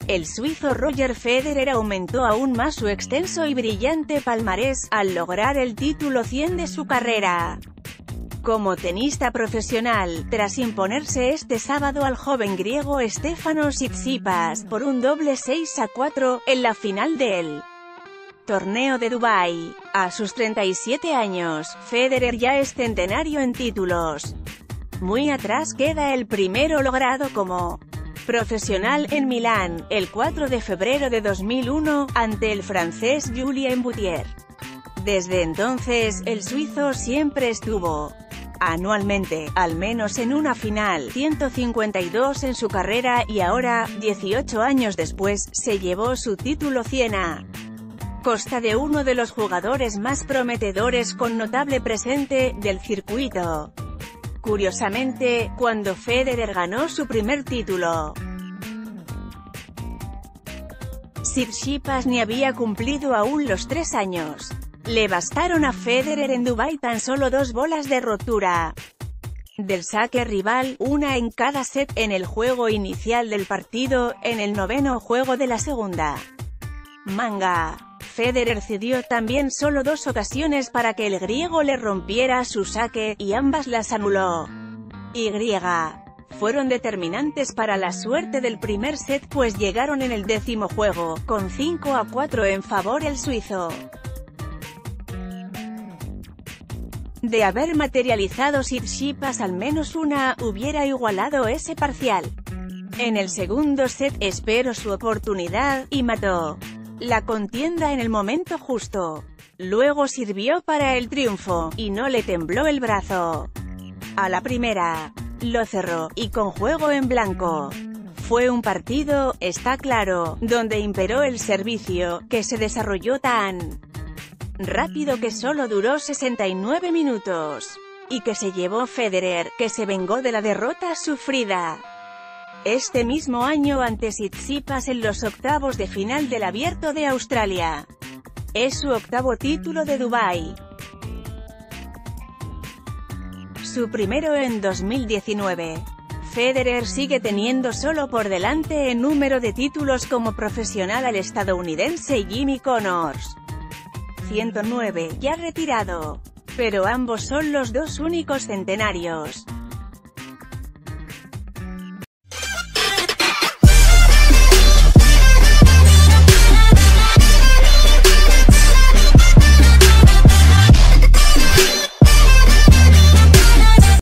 El suizo Roger Federer aumentó aún más su extenso y brillante palmarés, al lograr el título 100 de su carrera como tenista profesional, tras imponerse este sábado al joven griego Stefanos Tsitsipas, por un doble 6-4, en la final del torneo de Dubái. A sus 37 años, Federer ya es centenario en títulos. Muy atrás queda el primero logrado como profesional en Milán, el 4 de febrero de 2001, ante el francés Julien Boutier. Desde entonces, el suizo siempre estuvo anualmente, al menos en una final, 152 en su carrera, y ahora, 18 años después, se llevó su título 100 a costa de uno de los jugadores más prometedores con notable presente del circuito. Curiosamente, cuando Federer ganó su primer título, Tsitsipas ni había cumplido aún los 3 años. Le bastaron a Federer en Dubái tan solo 2 bolas de rotura del saque rival, una en cada set, en el juego inicial del partido, en el 9º juego de la segunda manga. Federer cedió también solo 2 ocasiones para que el griego le rompiera su saque, y ambas las anuló. Fueron determinantes para la suerte del primer set, pues llegaron en el 10º juego, con 5-4 en favor el suizo. De haber materializado Tsitsipas al menos una, hubiera igualado ese parcial. En el segundo set, esperó su oportunidad, y mató la contienda en el momento justo. Luego sirvió para el triunfo, y no le tembló el brazo. A la primera, lo cerró, y con juego en blanco. Fue un partido, está claro, donde imperó el servicio, que se desarrolló tan rápido que solo duró 69 minutos. Y que se llevó Federer, que se vengó de la derrota sufrida este mismo año ante Tsitsipas en los octavos de final del Abierto de Australia. Es su 8º título de Dubái. Su primero en 2019. Federer sigue teniendo solo por delante en número de títulos como profesional al estadounidense Jimmy Connors, 109, ya retirado. Pero ambos son los 2 únicos centenarios